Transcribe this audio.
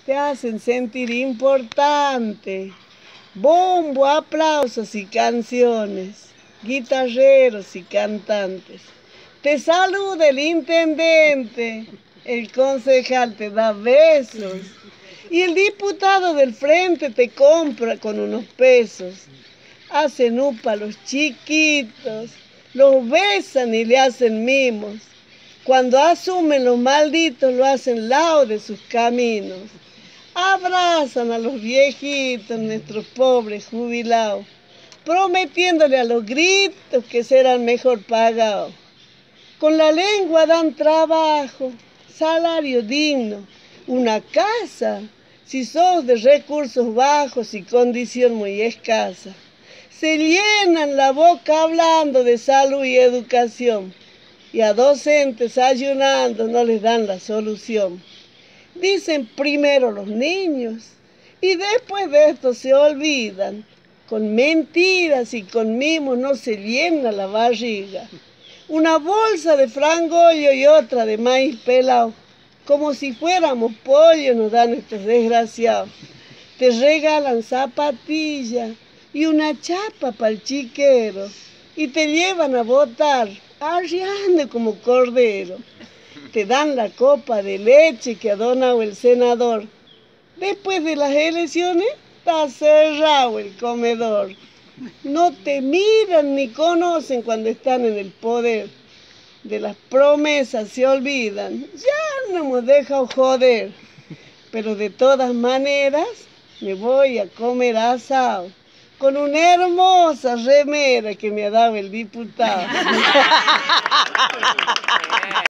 te hacen sentir importante. Bombo, aplausos y canciones, guitarreros y cantantes. Te saluda el intendente, el concejal te da besos y el diputado del frente te compra con unos pesos. Hacen upa los chiquitos, los besan y le hacen mimos. Cuando asumen los malditos lo hacen lao de sus caminos. Abrazan a los viejitos, nuestros pobres jubilados, prometiéndole a los gritos que serán mejor pagados. Con la lengua dan trabajo, salario digno, una casa, si sos de recursos bajos y condición muy escasa. Se llenan la boca hablando de salud y educación, y a docentes ayunando no les dan la solución. Dicen primero los niños y después de esto se olvidan. Con mentiras y con mimos no se llena la barriga. Una bolsa de frangollo y otra de maíz pelado, como si fuéramos pollo nos dan estos desgraciados. Te regalan zapatillas y una chapa para el chiquero y te llevan a votar arriando como cordero. Te dan la copa de leche que ha donado el senador. Después de las elecciones está cerrado el comedor. No te miran ni conocen cuando están en el poder. De las promesas se olvidan. Ya no hemos dejado joder. Pero de todas maneras me voy a comer asado con una hermosa remera que me ha dado el diputado.